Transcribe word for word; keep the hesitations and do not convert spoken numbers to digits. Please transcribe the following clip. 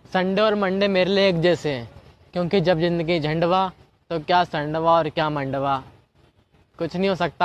Sunday और Monday मेरे लिए एक जैसे हैं, क्योंकि जब ज़िंदगी झंडवा तो क्या संडवा और क्या मंडवा, कुछ नहीं हो सकता।